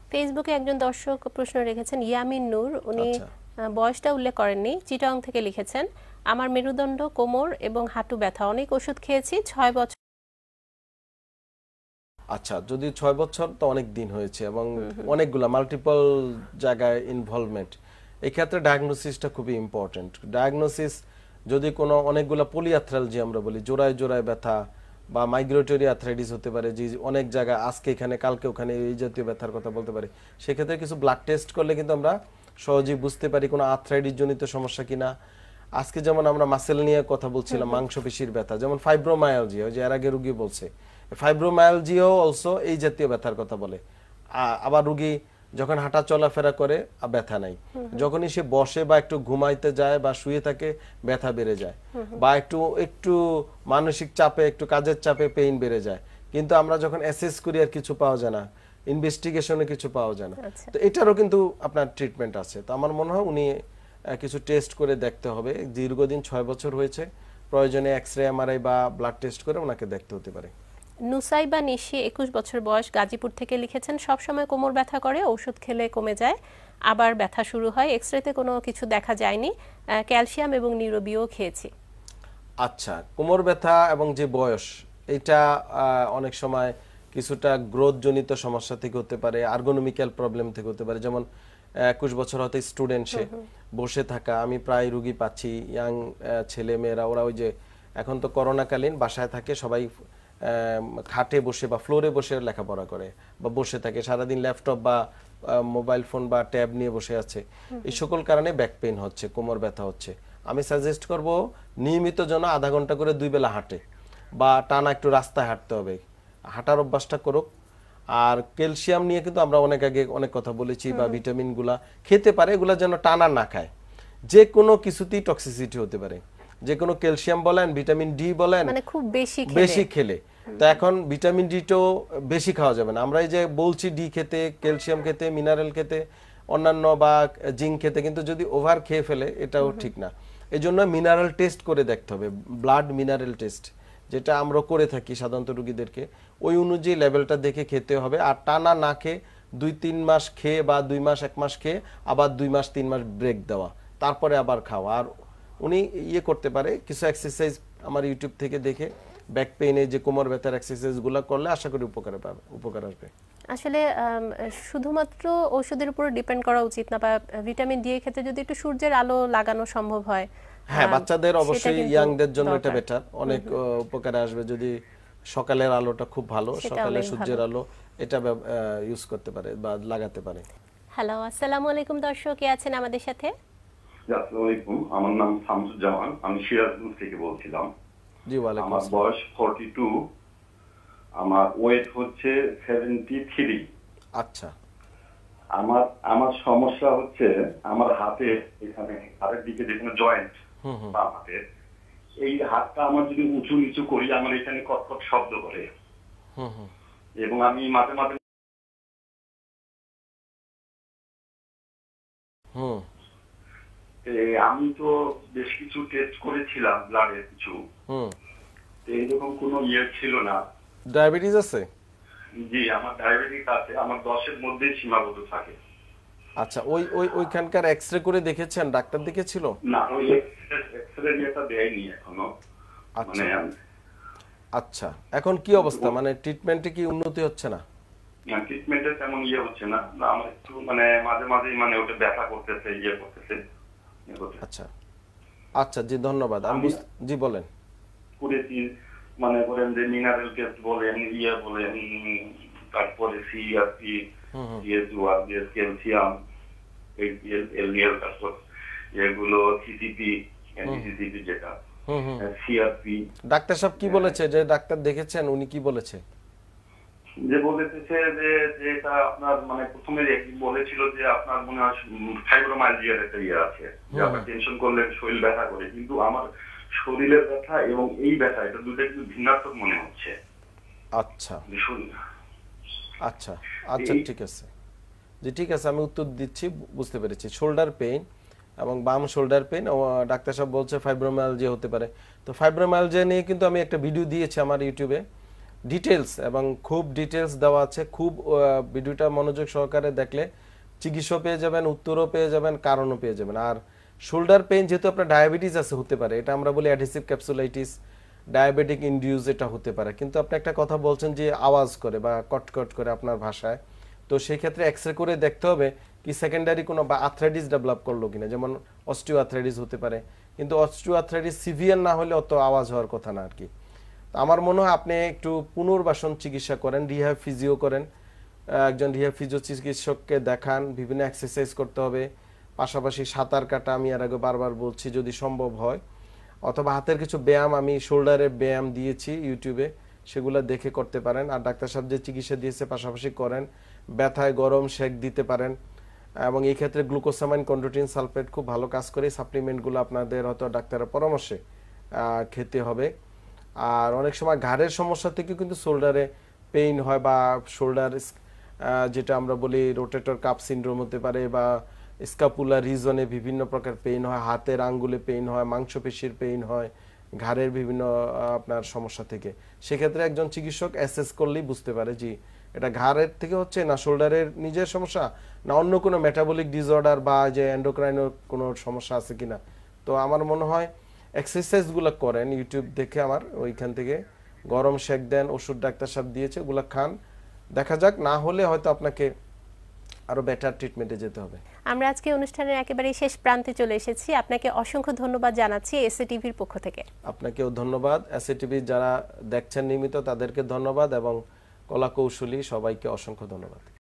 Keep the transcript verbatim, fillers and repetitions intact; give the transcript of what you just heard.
ফেসবুকে একজন দর্শক প্রশ্ন রেখেছেন, ইয়ামিন নূর, উনি বয়সটা উল্লেখ করেননি, চিটাং থেকে লিখেছেন, আমার মেরুদণ্ড, কোমর এবং হাঁটু ব্যথা, অনেক ওষুধ খেয়েছি, ছয় বছর। আচ্ছা, যদি ছয় বছর তো অনেক দিন হয়েছে এবং অনেকগুলা মাল্টিপল জায়গায় ইনভলভমেন্ট, এই ক্ষেত্রে ডায়াগনোসিসটা খুবই ইম্পর্টেন্ট। ডায়াগনোসিস যদি কোনো অনেকগুলা পলিআর্থ্রালজি আমরা বলি, জোড়ায় জোড়ায় ব্যথা বা মাইগ্রেটরি আর্থ্রাইটিস হতে পারে, যে অনেক জায়গায় আজকে এখানে কালকে ওখানে এই জাতীয় ব্যথার কথা বলতে পারি, সেক্ষেত্রে কিছু ব্লাড টেস্ট করলে কিন্তু আমরা সহজেই বুঝতে পারি কোনো আর্থ্রাইটিস জনিত সমস্যা কিনা। আজকে যেমন আমরা মাসেল নিয়ে কথা বলছিলাম, মাংসপেশির ব্যথা, যেমন ফাইব্রোমায়ালজিয়া, ওই যে এর আগে রুগী বলছে, ফাইব্রোমায়ালজিয়াও অলসো এই জাতীয় ব্যথার কথা বলে। আবার রুগী যখন হাঁটা চলাফেরা করে ব্যথা নাই, যখনই সে বসে বা একটু ঘুমাইতে যায় বা শুয়ে থাকে ব্যথা বেড়ে যায়, বা একটু একটু মানসিক চাপে একটু কাজের চাপে পেইন বেড়ে যায়, কিন্তু আমরা যখন অ্যাসেস করি আর কিছু পাওয়া যায় না, ইনভেস্টিগেশনে কিছু পাওয়া যায় না। তো এটারও কিন্তু আপনার ট্রিটমেন্ট আছে। তো আমার মনে হয় উনি কিছু টেস্ট করে দেখতে হবে, দীর্ঘদিন ছয় বছর হয়েছে, প্রয়োজনে এক্সরে এমআরআই বা ব্লাড টেস্ট করে ওনাকে দেখতে হতে পারে। নুসাইবা নিশি, একুশ বছর বয়স, গাজীপুর থেকে লিখেছেন, সব সময় কোমর ব্যথা করে, ওষুধ খেলে কমে যায়, আবার ব্যথা শুরু হয়, এক্সরেতে কোনো কিছু দেখা যায়নি, ক্যালসিয়াম এবং নিউরোবিও খেয়েছি। আচ্ছা, কোমর ব্যথা এবং যে বয়স, এটা অনেক সময় কিছুটা গ্রোথ জনিত সমস্যা থেকে হতে পারে, আর্গোনমিক্যাল প্রবলেম থেকে হতে পারে। যেমন একুশ বছর হতে স্টুডেন্ট, সে বসে থাকা, আমি প্রায় রুগী পাচ্ছি, ইয়াং ছেলে মেয়েরা, ওরা ওই যে এখন তো করোনাকালীন বাসায় থাকে, সবাই খাটে বসে বা ফ্লোরে বসে লেখাপড়া করে বা বসে থাকে সারাদিন, ল্যাপটপ বা মোবাইল ফোন বা ট্যাব নিয়ে বসে আছে, এই সকল কারণে ব্যাক পেইন হচ্ছে, কোমর ব্যথা হচ্ছে। আমি সাজেস্ট করব নিয়মিত যেন আধা ঘন্টা করে দুই বেলা হাঁটে বা টানা একটু রাস্তায় হাঁটতে হবে, হাঁটার অভ্যাসটা করুক। আর ক্যালসিয়াম নিয়ে কিন্তু আমরা অনেক আগে অনেক কথা বলেছি, বা ভিটামিনগুলা খেতে পারে, এগুলা যেন টানা না খায়, যে কোনো কিছুতেই টক্সিসিটি হতে পারে, যে কোনো ক্যালসিয়াম বলেন, ভিটামিন ডি বলেন, মানে খুব বেশি বেশি খেলে। তো এখন ভিটামিন ডি তো বেশি খাওয়া যাবে না, আমরা এই যে বলছি ডি খেতে, ক্যালসিয়াম খেতে, মিনারেল খেতে, অন্যান্য বা জিঙ্ক খেতে, কিন্তু যদি ওভার খেয়ে ফেলে এটাও ঠিক না। এই জন্য মিনারেল টেস্ট করে দেখতে হবে, ব্লাড মিনারেল টেস্ট, যেটা আমরা করে থাকি সাধারণত রুগীদেরকে, ওই অনুযায়ী লেভেলটা দেখে খেতে হবে। আর টানা না খেয়ে দুই তিন মাস খেয়ে বা দুই মাস এক মাস খেয়ে আবার দুই মাস তিন মাস ব্রেক দেওয়া, তারপরে আবার খাওয়া। আর উনি ইয়ে করতে পারে কিছু এক্সারসাইজ আমার ইউটিউব থেকে দেখে, ব্যাক পেইনে যে কোমর ব্যথার এক্সারসাইজগুলো করলে আশা করি উপকার পাবে, উপকার আসবে। আসলে শুধুমাত্র ওষুধের উপর ডিপেন্ড করা উচিত না, বা ভিটামিন ডি এর ক্ষেত্রে যদি একটু সূর্যের আলো লাগানো সম্ভব হয়, হ্যাঁ, বাচ্চাদের অবশ্যই, ইয়াংদের জন্য এটা বেটার, অনেক উপকারে আসবে। যদি সকালের আলোটা খুব ভালো, সকালে সূর্যের আলো, এটা ইউজ করতে পারে বা লাগাতে পারে। হ্যালো, আসসালামু আলাইকুম দর্শক, কে আছেন আমাদের সাথে? আসসালামু আলাইকুম, আমার নাম শামসুজ্জামান, আমি সিরাজগঞ্জ থেকে বলছিলাম। জি, ওয়ালাইকুম আমার আসসালাম। বয়স বয়াল্লিশ, আমার ওয়েট হচ্ছে সত্তর। আচ্ছা, আমার আমার সমস্যা হচ্ছে আমার হাতে এখানে হাতের দিকে যেখানে জয়েন্ট, বাম হাতে, এই হাতটা আমার যদি উঁচু নিচু করি আমার এখানে কটকট শব্দ করে, এবং আমি মাঝে মাঝে হুম আমি তো বেশ কিছু টেস্ট করেছিলাম, ব্লাডের কিছু, হুম এইরকম কোনো ইয়ে ছিল না। ডায়াবেটিস আছে? জি, আমার ডায়াবেটিস আছে, আমার দশের মধ্যেই সীমাবদ্ধ থাকে। আচ্ছা, ওই ওই ওইখানকার এক্সরে করে দেখেছেন? ডাক্তার দেখেছিল? না, ওই এক্সরে নিয়েটা দেয়নি এখনো। আচ্ছা আচ্ছা, এখন কি অবস্থা, মানে ট্রিটমেন্টে কি উন্নতি হচ্ছে না? না, ট্রিটমেন্টে তেমন ইয়ে হচ্ছে না, আমার একটু মানে মাঝে মাঝে মানে ওটা ব্যথা করতেছে, ইয়ে করতেছে। আচ্ছা আচ্ছা, জি ধন্যবাদ। আমি জি বলেন। করেছি, মানে করেন যে মিনারেল টেস্ট বলেন, ইয়ে বলেন, তারপরে সিআরপি, সিএসওয়ার, ক্যালসিয়াম, এলডিএল, তারপর এগুলো সিসিপি, এনসিসিপি যেটা, সিআরপি। ডাক্তার সাহেব কি বলেছে, যে ডাক্তার দেখেছেন উনি কি বলেছে? যে বলেছে যে যেটা আপনার মানে প্রথমে বলেছিল যে আপনার মনে হয় ফাইব্রোমাইলজিয়ার একটা ইয়ে আছে, যে আপনার টেনশন করলে শরীর ব্যথা করে, কিন্তু আমার শরীরের ব্যথা এবং এই ব্যথা এটা দুটো একটু ভিন্নাত্মক মনে হচ্ছে। আচ্ছা আচ্ছা আচ্ছা, ঠিক আছে, জি ঠিক আছে, আমি উত্তর দিচ্ছি, বুঝতে পেরেছি। শোল্ডার পেইন এবং বাম শোল্ডার পেইন, ডাক্তার সাহেব বলছে ফাইব্রোমাইলজিয়া হতে পারে। তো ফাইব্রোমাইলজিয়া নিয়ে কিন্তু আমি একটা ভিডিও দিয়েছি আমার ইউটিউবে, ডিটেলস এবং খুব ডিটেলস দেওয়া আছে। খুব ভিডিওটা মনোযোগ সহকারে দেখলে চিকিৎসা পেয়ে যাবেন, উত্তরও পেয়ে যাবেন, কারণও পেয়ে যাবেন। আর শোল্ডার পেইন যেহেতু আপনার ডায়াবেটিস আছে, হতে পারে এটা আমরা বলি অ্যাডহেসিভ ক্যাপসুলাইটিস, ডায়াবেটিক ইনডিউস এটা হতে পারে। কিন্তু আপনি একটা কথা বলছেন যে আওয়াজ করে বা কটকট করে আপনার ভাষায়, তো সেই ক্ষেত্রে এক্সরে করে দেখতে হবে কি সেকেন্ডারি কোনো বা আর্থ্রাইটিস ডেভেলপ করলো কিনা, যেমন অস্টিও আর্থ্রাইটিস হতে পারে। কিন্তু অস্টিও আর্থ্রাইটিস সিভিয়ার না হলে অত আওয়াজ হওয়ার কথা না আর কি। আমার মনে হয় আপনি একটু পুনর্বাসন চিকিৎসা করেন, রিহ্যাব ফিজিও করেন, একজন রিহ্যাব ফিজিও চিকিৎসককে দেখান, বিভিন্ন এক্সারসাইজ করতে হবে, পাশাপাশি সাঁতার কাটা আমি এর আগে বারবার বলছি যদি সম্ভব হয়, অথবা হাতের কিছু ব্যায়াম আমি শোল্ডারের ব্যায়াম দিয়েছি ইউটিউবে, সেগুলো দেখে করতে পারেন। আর ডাক্তার সাহেব যে চিকিৎসা দিয়েছে পাশাপাশি করেন। ব্যথায় গরম শেক দিতে পারেন, এবং এই ক্ষেত্রে গ্লুকোসামাইন কন্ড্রোটিন সালফেট খুব ভালো কাজ করে। সাপ্লিমেন্টগুলো আপনাদের হয়তো ডাক্তারের পরামর্শে খেতে হবে। আর অনেক সময় ঘাড়ের সমস্যা থেকে কিন্তু শোল্ডারে পেইন হয়, বা শোল্ডার যেটা আমরা বলি রোটেটর কাপ সিনড্রোম হতে পারে, বা স্কাপুলার রিজনে বিভিন্ন প্রকার পেইন হয়, হাতের আঙ্গুলে পেইন হয়, মাংসপেশির পেইন হয়, ঘাড়ের বিভিন্ন আপনার সমস্যা থেকে। সেক্ষেত্রে একজন চিকিৎসক অ্যাসেস করলেই বুঝতে পারে যে এটা ঘাড়ের থেকে হচ্ছে না শোল্ডারের নিজের সমস্যা, না অন্য কোনো মেটাবলিক ডিসঅর্ডার বা যে এন্ডোক্রাইনের কোনো সমস্যা আছে কিনা। তো আমার মনে হয় এক্সারসাইজগুলো করেন ইউটিউব দেখে, আমার ওইখান থেকে গরম শেক দেন, ওষুধ ডাক্তার সাহেব দিয়েছে ওগুলো খান, দেখা যাক। না হলে হয়তো আপনাকে আরো বেটার ট্রিটমেন্টে যেতে হবে। আমরা আজকে অনুষ্ঠানের একেবারে শেষ প্রান্তে চলে এসেছি। আপনাকে অসংখ্য ধন্যবাদ জানাচ্ছি এসএ টিভির পক্ষ থেকে। আপনাকেও ধন্যবাদ। এসএ টিভি যারা দেখছেন নিয়মিত তাদেরকে ধন্যবাদ, এবং কলা কৌশলী সবাইকে অসংখ্য ধন্যবাদ।